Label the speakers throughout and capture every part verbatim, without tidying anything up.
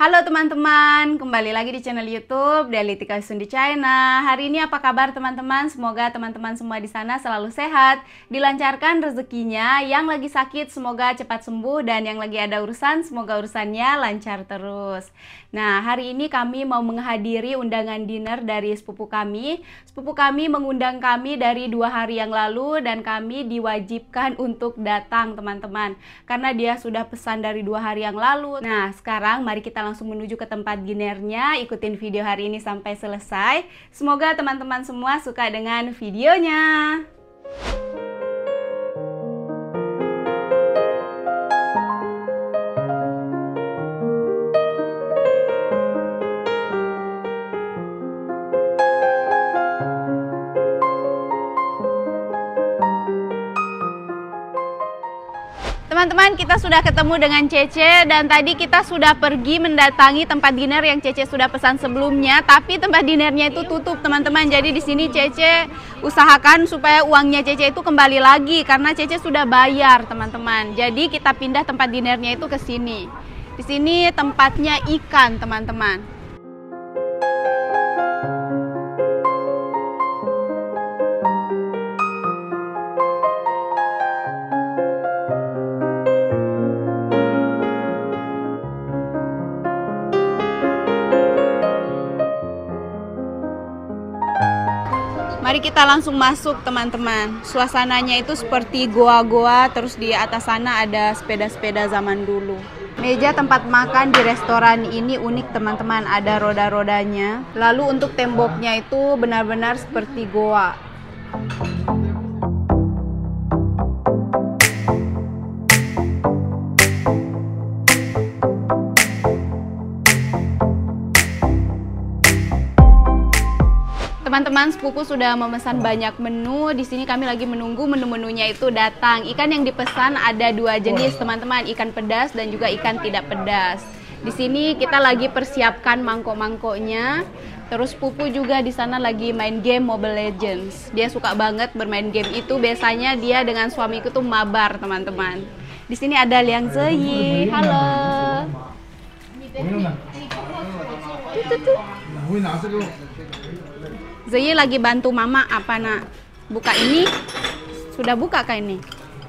Speaker 1: Halo teman-teman, kembali lagi di channel YouTube Delitika Sundi China. Hari ini apa kabar teman-teman? Semoga teman-teman semua di sana selalu sehat, dilancarkan rezekinya. Yang lagi sakit semoga cepat sembuh, dan yang lagi ada urusan semoga urusannya lancar terus. Nah, hari ini kami mau menghadiri undangan dinner dari sepupu kami. Sepupu kami mengundang kami dari dua hari yang lalu, dan kami diwajibkan untuk datang teman-teman, karena dia sudah pesan dari dua hari yang lalu. Nah, sekarang mari kita langsung menuju ke tempat dinernya. Ikutin video hari ini sampai selesai. Semoga teman-teman semua suka dengan videonya. Teman-teman, kita sudah ketemu dengan Cece, dan tadi kita sudah pergi mendatangi tempat dinner yang Cece sudah pesan sebelumnya, tapi tempat dinernya itu tutup teman-teman. Jadi di sini Cece usahakan supaya uangnya Cece itu kembali lagi, karena Cece sudah bayar teman-teman. Jadi kita pindah tempat dinernya itu ke sini. Di sini tempatnya ikan teman-teman. Mari kita langsung masuk teman-teman. Suasananya itu seperti goa-goa, terus di atas sana ada sepeda-sepeda zaman dulu. Meja tempat makan di restoran ini unik teman-teman, ada roda-rodanya. Lalu untuk temboknya itu benar-benar seperti goa. Teman-teman, sepupu sudah memesan banyak menu. Di sini kami lagi menunggu menu-menunya itu datang. Ikan yang dipesan ada dua jenis, teman-teman, ikan pedas dan juga ikan tidak pedas. Di sini kita lagi persiapkan mangkok-mangkoknya. Terus sepupu juga di sana lagi main game Mobile Legends. Dia suka banget bermain game itu. Biasanya dia dengan suamiku tuh mabar, teman-teman. Di sini ada Liang Zeyi. Halo. Tuh, tuh, tuh. Zeyi lagi bantu mama apa nak? Buka ini? Sudah buka kah ini?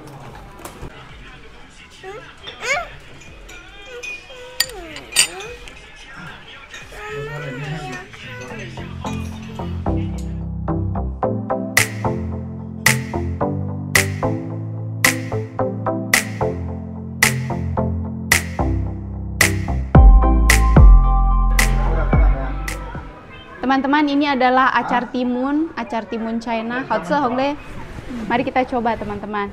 Speaker 1: Teman-teman, ini adalah acar timun, acar timun China. Hotse Hongle. Mari kita coba teman-teman.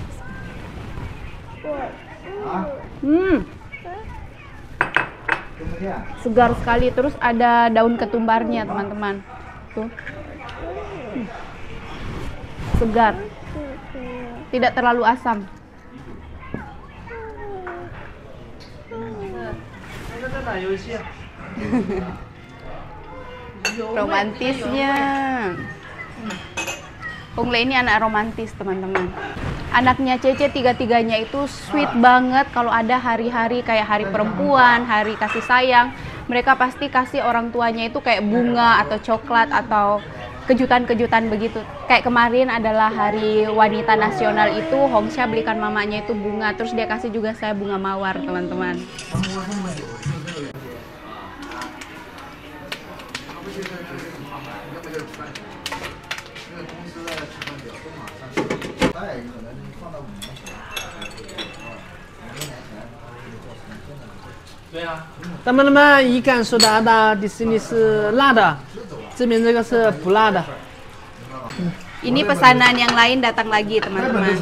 Speaker 1: Hmm. Segar sekali, terus ada daun ketumbarnya teman-teman. Tuh. Hmm. Segar. Tidak terlalu asam. Romantisnya. Hongle ini anak romantis teman-teman. Anaknya Cece tiga-tiganya itu sweet banget. Kalau ada hari-hari kayak hari perempuan, hari kasih sayang, mereka pasti kasih orang tuanya itu kayak bunga atau coklat atau kejutan-kejutan begitu. Kayak kemarin adalah hari wanita nasional itu, Hongsha belikan mamanya itu bunga, terus dia kasih juga saya bunga mawar teman-teman.
Speaker 2: Teman-teman, ikan sudah ada di sini是辣的，这边这个是不辣的。
Speaker 1: Ini pesanan yang lain datang lagi teman-teman.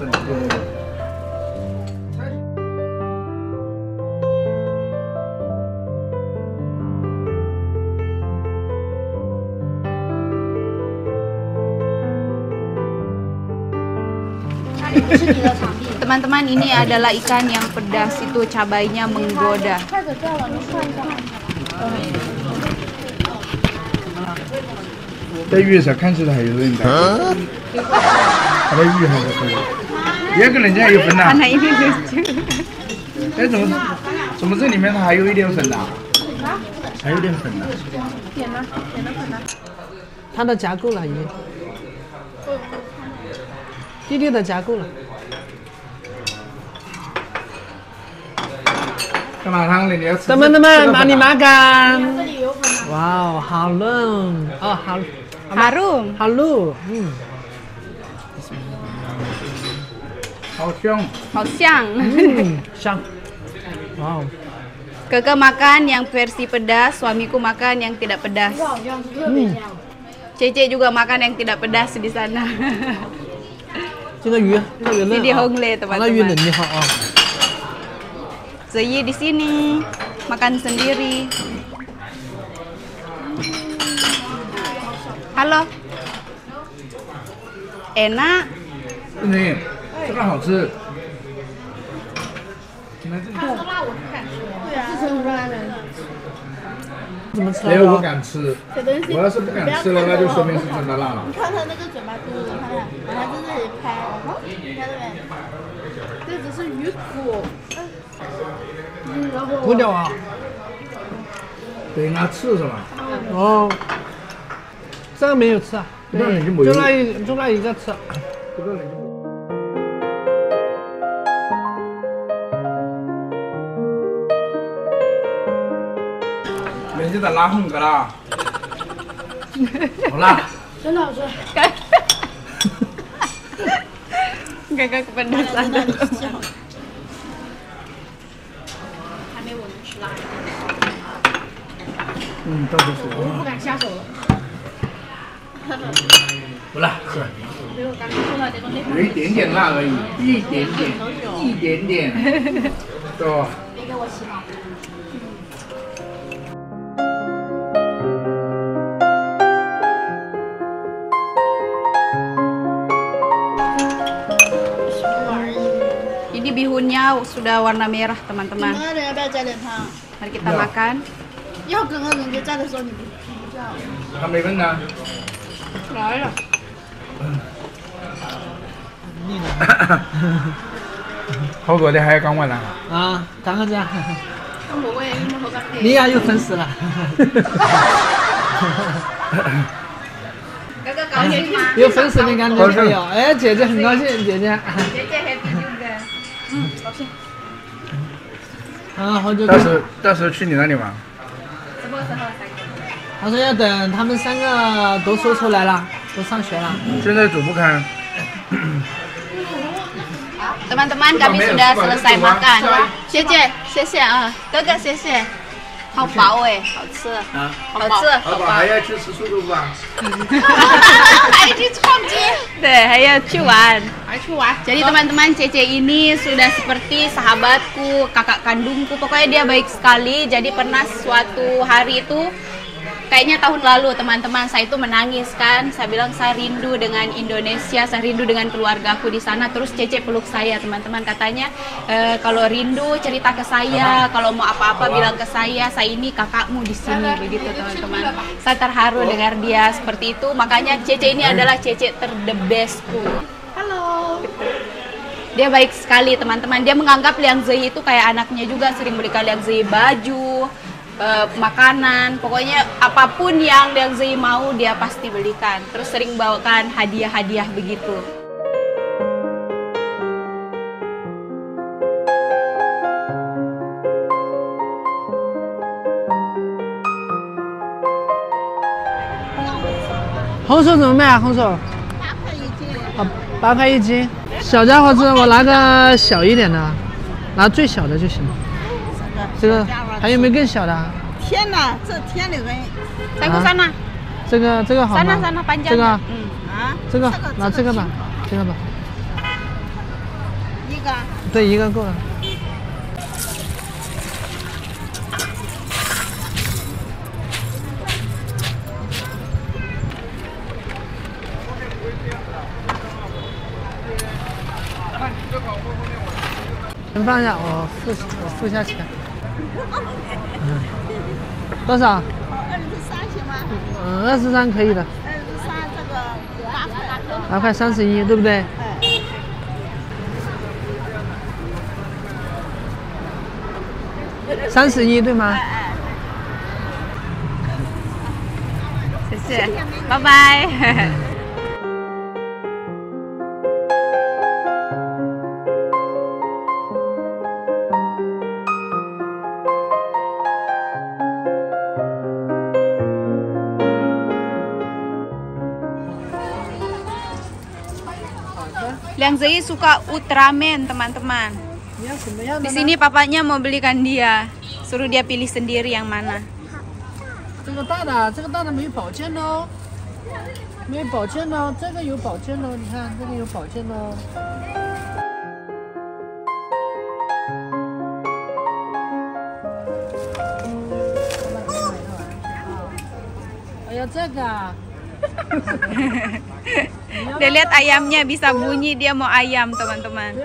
Speaker 1: Teman-teman, ini adalah ikan yang pedas, itu cabainya menggoda.
Speaker 3: 在鱼上看起来还有人在，他的鱼还在这里，也跟人家有分呐。
Speaker 1: Anak ini lucu.
Speaker 3: Eh,怎么？ 怎么这里面它还有一点粉呐、啊？还有点粉呐、啊。
Speaker 4: 点了，点了粉了。
Speaker 2: 它的加够了已经。弟弟的加够了。
Speaker 3: 干嘛汤里你要吃？
Speaker 2: teman teman mari
Speaker 4: 这
Speaker 2: makan。
Speaker 4: 里有粉了。
Speaker 2: 哇哦，好嫩哦，好。
Speaker 1: Harum.
Speaker 2: Halo， 嗯，
Speaker 3: 好香。
Speaker 1: 好香.
Speaker 2: hmm, 香。Wow.
Speaker 1: Kakak makan yang versi pedas, suamiku makan yang tidak pedas.
Speaker 4: 好像是特别香。
Speaker 1: Cece juga makan yang tidak pedas di sana.
Speaker 2: 这个鱼特别嫩
Speaker 1: Ini
Speaker 2: 啊，
Speaker 1: Hongle
Speaker 2: 它的鱼嫩
Speaker 1: teman-teman.
Speaker 2: 的好啊。
Speaker 1: Zeyi di sini makan sendiri. Halo. Enak.
Speaker 3: 嗯，这个好吃。
Speaker 4: 对啊，是成都来的。
Speaker 2: 怎么吃
Speaker 3: 没有，我
Speaker 2: 啊？
Speaker 3: 敢吃。
Speaker 4: 这东西
Speaker 3: 我要是不敢吃了，那就说明是真的辣了。
Speaker 4: 你看他那个嘴巴嘟，你看看，把它在这里拍，你看到没？这只是鱼骨。嗯，然后
Speaker 2: 不掉啊？
Speaker 3: 对，拿吃是吧？
Speaker 2: 哦，这个没有吃啊，
Speaker 3: 这个你就没有
Speaker 2: 就那一就那一个吃。
Speaker 3: 这个你就。人家的拉红个啦，好辣。
Speaker 4: 真的好吃。
Speaker 1: Kakak kepedasan.
Speaker 3: 嗯，倒是是。
Speaker 4: 不敢下手了。
Speaker 3: 不辣，是。有一点点辣而已，一点点，一点点，对吧？
Speaker 4: 没给我洗好。
Speaker 1: Ini bihunnya sudah warna merah, teman-teman.
Speaker 4: 你们要不要加点汤？
Speaker 1: Mari kita makan.
Speaker 4: 要刚刚人家在的时候你不你不知道。
Speaker 3: 还没问呢。
Speaker 4: 来了。
Speaker 3: 好多的还要讲完了。
Speaker 2: 啊，看看这样，
Speaker 4: 咁冇嘅，應該好得嘅。
Speaker 2: 你呀有粉丝了。
Speaker 1: Kakak kau happy吗？
Speaker 2: 有粉丝的感觉没有？哎，姐姐很高兴，姐姐。
Speaker 1: Cece happy juga.
Speaker 4: 嗯，高兴。
Speaker 2: 啊，好久
Speaker 3: 到时候到时候去你那里玩。
Speaker 2: 他说要等他们三个都说出来了，都上学了。
Speaker 3: 现在煮不开。
Speaker 1: Teman-teman, kami sudah selesai makan. Cece, Cece啊，哥哥 Cece，好饱哎，好吃，
Speaker 3: 啊，
Speaker 1: 好吃，
Speaker 3: 老板还要去吃臭豆腐啊？
Speaker 4: 还去逛街，
Speaker 1: Deh, ayo cuan.
Speaker 4: 还去玩。
Speaker 1: Jadi teman-teman, Cece ini sudah seperti sahabatku, kakak kandungku. Pokoknya dia baik sekali. Jadi pernah suatu hari itu, kayaknya tahun lalu teman-teman, saya itu menangis kan. Saya bilang saya rindu dengan Indonesia, saya rindu dengan keluargaku di sana. Terus Cece peluk saya, teman-teman. Katanya e, kalau rindu cerita ke saya, kalau mau apa-apa bilang ke saya. Saya ini kakakmu di sini, begitu teman-teman. Saya terharu dengar dia seperti itu. Makanya Cece ini adalah Cece ter the bestku.
Speaker 4: Halo.
Speaker 1: Dia baik sekali teman-teman. Dia menganggap Liang Zei itu kayak anaknya juga, sering belikan Liang Zei baju, Uh, makanan, pokoknya apapun yang Liang Zei mau dia pasti belikan. Terus sering bawakan hadiah-hadiah begitu.
Speaker 2: Hongshou 红手怎么卖啊？红手？
Speaker 4: 八块一斤。
Speaker 2: 啊，八块一斤。小家伙子，我拿个小一点的，拿最小的就行了。这个还有没有更小的啊？
Speaker 4: 天哪，这天里人
Speaker 1: Saya ke sana.
Speaker 2: 这个这个好吗？
Speaker 1: Sana sana panjang.
Speaker 2: 这个
Speaker 1: Hmm.
Speaker 4: 啊，
Speaker 2: 这个拿这个吧，这个吧。
Speaker 4: 一个。
Speaker 2: 对，一个够了。先放下，我付我付下钱。嗯，多少？
Speaker 4: 二十三行吗？
Speaker 2: 嗯，二十三可以的。
Speaker 4: 二十三这个八块。
Speaker 2: 八块三十一，对不对？
Speaker 4: 哎。
Speaker 2: 三十一对吗？
Speaker 1: 谢谢，拜拜。Liang Zei suka Ultraman, teman-teman. Di sini papanya mau belikan dia, suruh dia pilih sendiri yang mana.
Speaker 2: 这个大的，这个大的没有保健哦，没有保健哦，这个有保健哦，你看这个有保健哦。哎呀，这个啊。
Speaker 1: Dia lihat ayamnya bisa bunyi, dia mau ayam, teman-teman.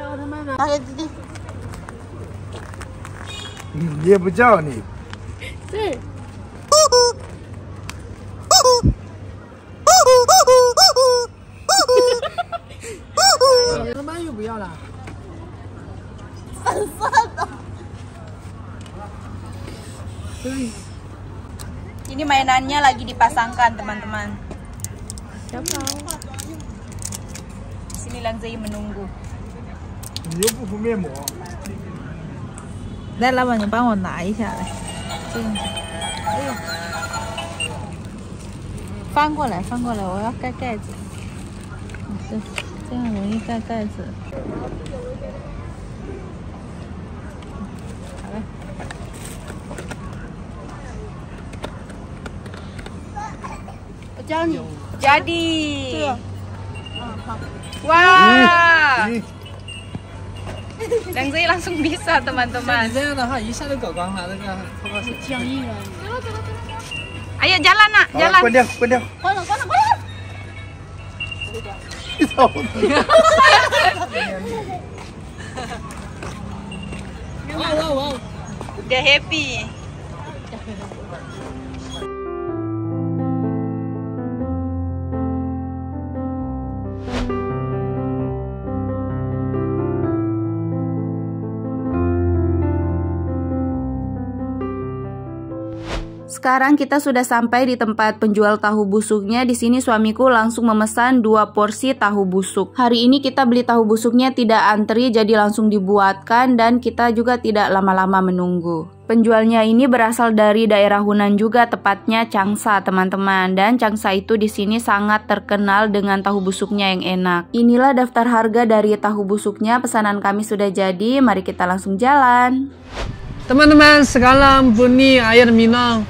Speaker 3: 也不叫你。
Speaker 4: 对。
Speaker 2: 小的鳗又不要了。
Speaker 4: 粉色的。
Speaker 1: Ini mainannya lagi dipasangkan, teman-teman. Di sini Liang Zei menunggu.
Speaker 3: 你又不敷面膜。
Speaker 4: 来，老板，你帮我拿一下来。这个，哎呦，翻过来，翻过来，我要盖盖子。这这样容易盖盖子。好嘞。我教你。
Speaker 1: Jadi.
Speaker 4: 这个。嗯，好。
Speaker 1: Wah. Liang Zei langsung bisa, teman-teman.
Speaker 2: 你这样的话一下就搞光了，这个泡泡水。
Speaker 4: 僵硬了。
Speaker 1: Ayo jalan, Nak,
Speaker 3: 好了，
Speaker 1: jalan.
Speaker 3: 关掉，关掉。
Speaker 4: 关了，关了，关了。
Speaker 3: 你操！
Speaker 2: 哇哇哇！
Speaker 1: Udah happy. Sekarang kita sudah sampai di tempat penjual tahu busuknya. Di sini suamiku langsung memesan dua porsi tahu busuk. Hari ini kita beli tahu busuknya tidak antri, jadi langsung dibuatkan dan kita juga tidak lama-lama menunggu. Penjualnya ini berasal dari daerah Hunan juga, tepatnya Changsha, teman-teman. Dan Changsha itu di sini sangat terkenal dengan tahu busuknya yang enak. Inilah daftar harga dari tahu busuknya. Pesanan kami sudah jadi, mari kita langsung jalan.
Speaker 2: Teman-teman, sekarang bunyi air minum.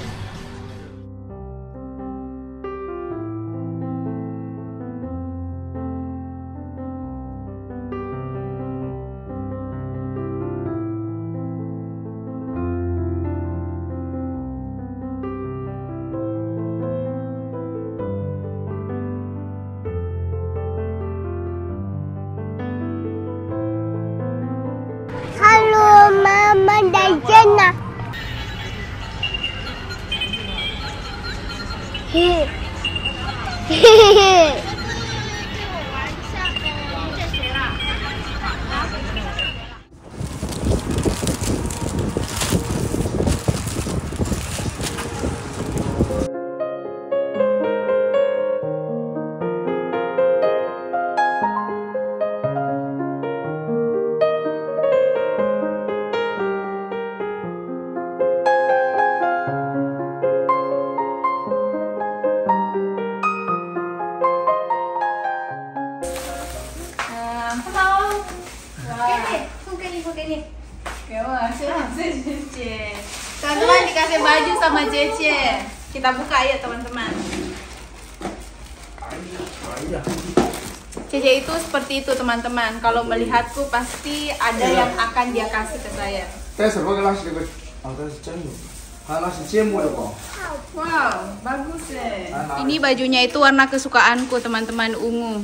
Speaker 5: Halo, Mama dan Jenna. Hehehe.
Speaker 1: 给你，给我，谢谢姐姐。Teman-teman dikasih baju sama Cece. Kita buka ya teman-teman. Cece itu seperti itu teman-teman. Kalau melihatku pasti ada yang akan dia kasih ke saya. Wow, bagus ya. Ini bajunya itu warna kesukaanku teman-teman, ungu.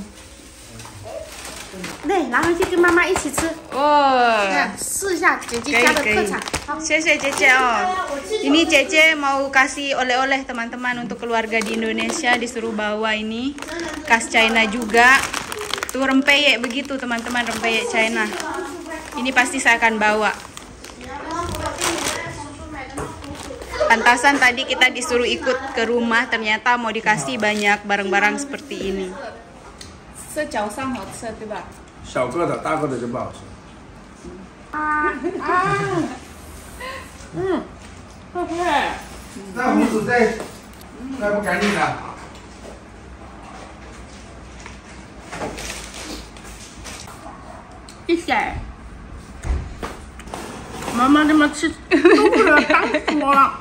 Speaker 4: 对，拿回去跟妈妈一起吃。
Speaker 1: Oh,
Speaker 4: 试一下姐姐家的特产。
Speaker 1: Cece Cece oh. Ini Cece mau kasih oleh-oleh teman-teman untuk keluarga di Indonesia, disuruh bawa ini khas China juga. Tuh rempeyek begitu teman-teman, rempeyek China. Ini pasti saya akan bawa. Pantasan tadi kita disuruh ikut ke rumah, ternyata mau dikasih banyak barang-barang seperti ini.
Speaker 4: 是脚上好吃，对吧？
Speaker 3: 小个的、大个的就不好吃。
Speaker 4: 嗯，会不会？
Speaker 3: 那红薯再再不干净了。
Speaker 4: 一点。妈妈这么吃都不能当说了。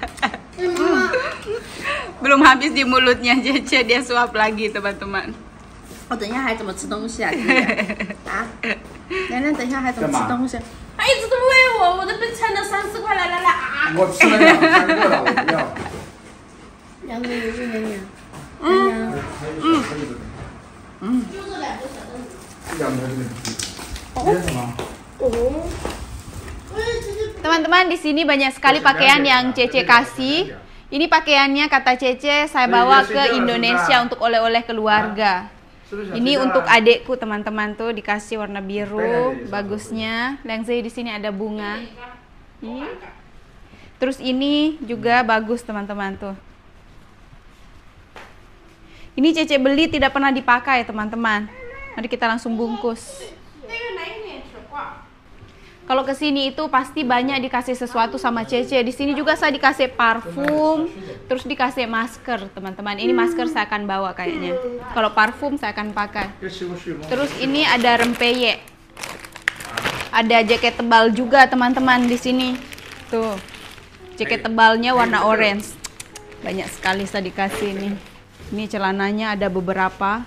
Speaker 1: Belum habis di mulutnya Cece, dia suap lagi teman-teman.
Speaker 4: 我等一下还怎么吃东西啊？弟弟啊，楠楠等一下还怎么吃东西？他一直都喂我，我这边称了三四块，来来来啊！
Speaker 3: 我吃了两三个了，我不要。
Speaker 4: 两个也是娘娘。
Speaker 3: 嗯嗯嗯。就这两个小东西。这两个这个。这是什么？
Speaker 4: 哦。
Speaker 1: Teman-teman, di sini banyak sekali pakaian yang Cece kasih. Ini pakaiannya kata Cece saya bawa ke Indonesia untuk oleh-oleh keluarga. Ini untuk adekku teman-teman tuh dikasih warna biru, bagusnya. Lengzai di sini ada bunga. Ih. Terus ini juga bagus teman-teman tuh. Ini Cece beli tidak pernah dipakai teman-teman. Mari kita langsung bungkus. Kalau ke sini itu pasti banyak dikasih sesuatu sama Cece. Di sini juga saya dikasih parfum, terus dikasih masker, teman-teman. Ini masker saya akan bawa kayaknya. Kalau parfum saya akan pakai. Terus ini ada rempeyek. Ada jaket tebal juga, teman-teman, di sini. Tuh. Jaket tebalnya warna orange. Banyak sekali saya dikasih ini. Ini celananya ada beberapa.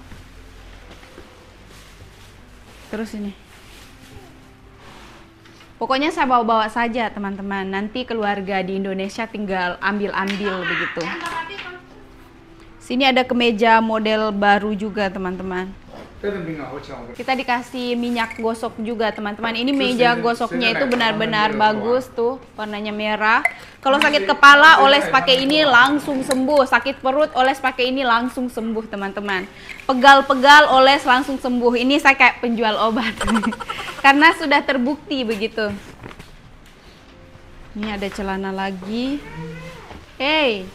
Speaker 1: Terus ini. Pokoknya saya bawa-bawa saja teman-teman. Nanti keluarga di Indonesia tinggal ambil-ambil begitu. Sini ada kemeja model baru juga teman-teman. Kita dikasih minyak gosok juga teman-teman. Ini meja gosoknya itu benar-benar bagus tuh. Warnanya merah. Kalau sakit kepala oles pakai ini langsung sembuh. Sakit perut oles pakai ini langsung sembuh teman-teman. Pegal-pegal oles langsung sembuh. Ini saya kayak penjual obat. Karena sudah terbukti begitu. Ini ada celana lagi. Hey.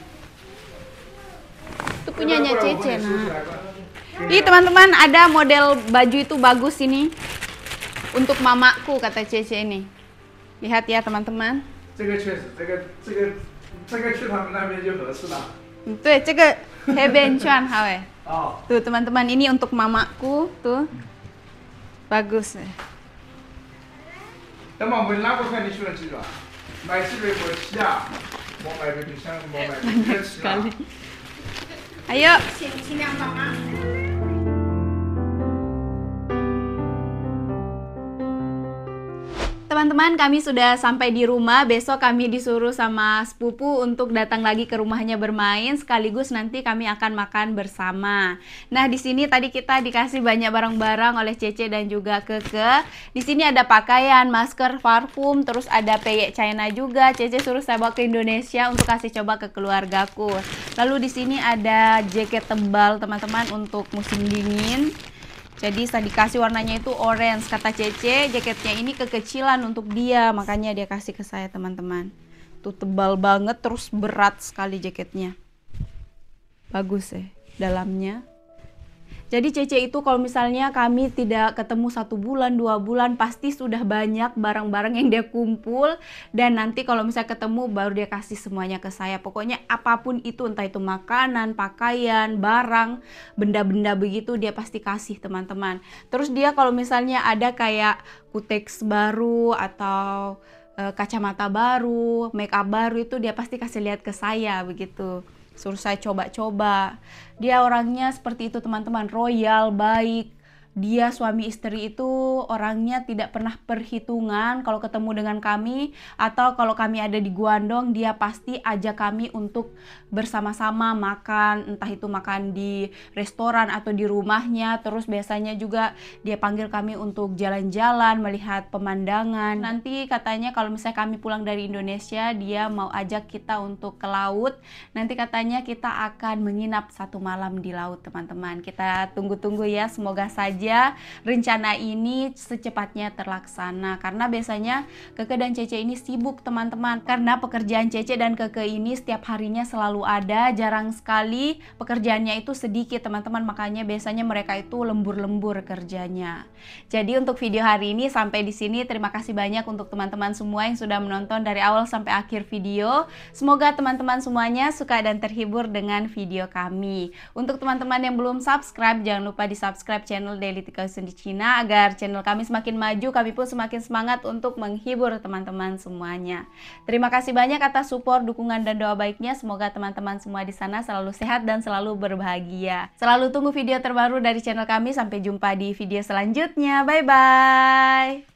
Speaker 1: Itu punyanya Cece nah. Ih teman-teman, ada model baju itu bagus ini. Untuk mamaku kata Cece ini. Lihat ya teman-teman. Tuh, Tuh teman-teman, ini untuk mamaku tuh. Bagus. Sekali. Ayo. Teman-teman, kami sudah sampai di rumah. Besok kami disuruh sama sepupu untuk datang lagi ke rumahnya bermain, sekaligus nanti kami akan makan bersama. Nah, di sini tadi kita dikasih banyak barang-barang oleh Cece dan juga Keke. Di sini ada pakaian, masker, parfum, terus ada peyek China juga. Cece suruh saya bawa ke Indonesia untuk kasih coba ke keluargaku. Lalu di sini ada jaket tebal, teman-teman, untuk musim dingin. Jadi saya dikasih warnanya itu orange. Kata Cece, jaketnya ini kekecilan untuk dia, makanya dia kasih ke saya teman-teman. Tuh tebal banget, terus berat sekali jaketnya. Bagus ya dalamnya. Jadi Cece itu kalau misalnya kami tidak ketemu satu bulan, dua bulan, pasti sudah banyak barang-barang yang dia kumpul. Dan nanti kalau misalnya ketemu baru dia kasih semuanya ke saya. Pokoknya apapun itu, entah itu makanan, pakaian, barang, benda-benda begitu dia pasti kasih teman-teman. Terus dia kalau misalnya ada kayak kutex baru atau e, kacamata baru, make up baru, itu dia pasti kasih lihat ke saya begitu. Suruh saya coba-coba. Dia orangnya seperti itu teman-teman, royal, baik. Dia suami istri itu orangnya tidak pernah perhitungan kalau ketemu dengan kami, atau kalau kami ada di Guangdong dia pasti ajak kami untuk bersama-sama makan, entah itu makan di restoran atau di rumahnya. Terus biasanya juga dia panggil kami untuk jalan-jalan, melihat pemandangan. Nanti katanya kalau misalnya kami pulang dari Indonesia, dia mau ajak kita untuk ke laut. Nanti katanya kita akan menginap satu malam di laut teman-teman. Kita tunggu-tunggu ya, semoga saja. aja rencana ini secepatnya terlaksana. Karena biasanya Keke dan Cece ini sibuk teman-teman, karena pekerjaan Cece dan Keke ini setiap harinya selalu ada, jarang sekali pekerjaannya itu sedikit teman-teman, makanya biasanya mereka itu lembur-lembur kerjanya. Jadi untuk video hari ini sampai di sini. Terima kasih banyak untuk teman-teman semua yang sudah menonton dari awal sampai akhir video. Semoga teman-teman semuanya suka dan terhibur dengan video kami. Untuk teman-teman yang belum subscribe, jangan lupa di subscribe channel Daily Tika Sundi Cina agar channel kami semakin maju, kami pun semakin semangat untuk menghibur teman-teman semuanya. Terima kasih banyak atas support, dukungan, dan doa baiknya. Semoga teman-teman semua di sana selalu sehat dan selalu berbahagia. Selalu tunggu video terbaru dari channel kami. Sampai jumpa di video selanjutnya. Bye-bye.